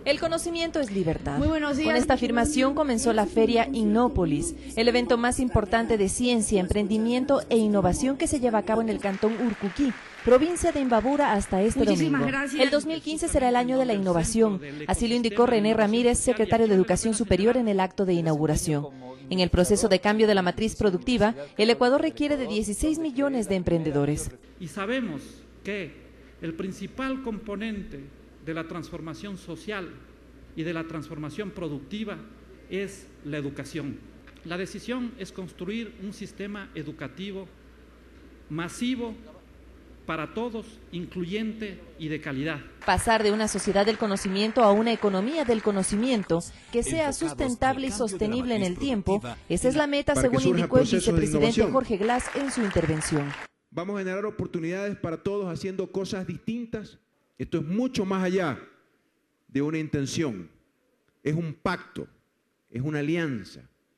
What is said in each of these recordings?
El conocimiento es libertad. Muy buenos días. Con esta afirmación comenzó la Feria Innópolis, el evento más importante de ciencia, emprendimiento e innovación que se lleva a cabo en el cantón Urcuquí, provincia de Imbabura, hasta este Muchísimas domingo. gracias. El 2015 será el año de la innovación, así lo indicó René Ramírez, secretario de Educación Superior, en el acto de inauguración. En el proceso de cambio de la matriz productiva, el Ecuador requiere de 16 millones de emprendedores. Y sabemos que el principal componente de la transformación social y de la transformación productiva es la educación. La decisión es construir un sistema educativo masivo para todos, incluyente y de calidad. Pasar de una sociedad del conocimiento a una economía del conocimiento que sea sustentable y sostenible en el tiempo, esa es la meta, según indicó el vicepresidente Jorge Glass en su intervención. Vamos a generar oportunidades para todos haciendo cosas distintas. Esto es mucho más allá de una intención. Es un pacto, es una alianza,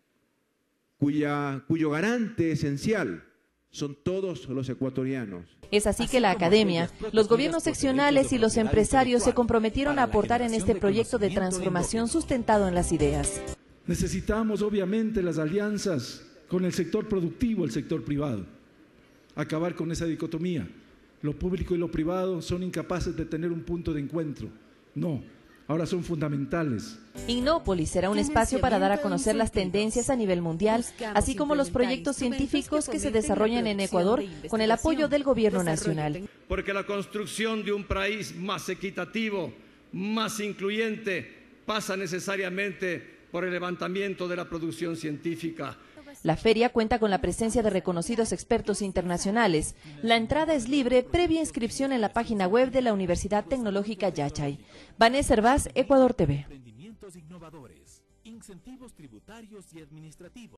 cuyo garante esencial son todos los ecuatorianos. Es así que la academia, los gobiernos seccionales y los empresarios se comprometieron a aportar en este proyecto de transformación sustentado en las ideas. Necesitamos obviamente las alianzas con el sector productivo, el sector privado. Acabar con esa dicotomía. Lo público y lo privado son incapaces de tener un punto de encuentro. No, ahora son fundamentales. Innópolis será un espacio para dar a conocer las tendencias a nivel mundial, así como los proyectos científicos que se desarrollan en Ecuador con el apoyo del gobierno nacional. Porque la construcción de un país más equitativo, más incluyente, pasa necesariamente por el levantamiento de la producción científica. La feria cuenta con la presencia de reconocidos expertos internacionales. La entrada es libre, previa inscripción en la página web de la Universidad Tecnológica Yachay. Vanessa Hervás, Ecuador TV.